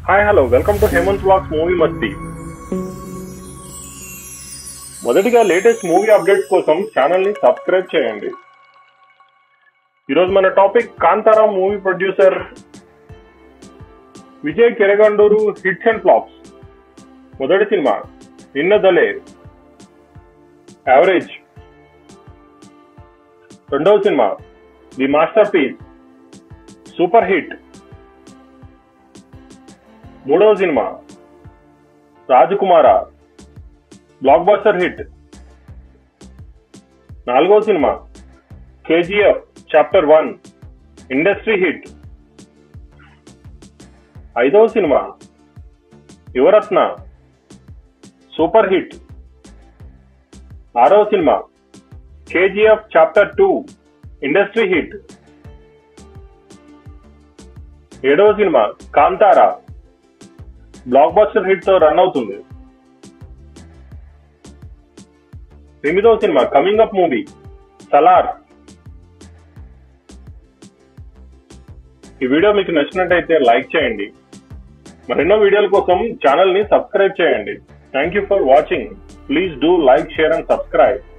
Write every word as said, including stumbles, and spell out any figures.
Hi hello welcome to Hemanth vlogs movie Masti. మొదటిగా latest movie updates కోసం channel ని subscribe చేయండి. ఈరోజు మన topic Kantara movie producer Vijay Kiragandur hits and flops. మొదటి సినిమా నిన్నదలే యావరేజ్. రెండవ సినిమా the masterpiece super hit. మూడవ సినిమా రాజకుమార బ్లాక్ బస్టర్ హిట్. నాలుగవ సినిమా KGF chapter one industry hit. ఐదవ సినిమా యువరత్న సూపర్ హిట్. ఆరవ సినిమా KGF chapter two industry hit. ఏడవ సినిమా కాంతారా బ్లాక్ బస్టర్ హిట్ తో రన్ అవుతుంది. ఎనిమిదవ సినిమా కమింగ్ అప్ మూవీ సలార్. ఈ వీడియో మీకు నచ్చినట్టయితే లైక్ చేయండి. మరెన్నో వీడియోల కోసం ఛానల్ ని సబ్స్క్రైబ్ చేయండి. Thank you for watching. Please do like, share and subscribe.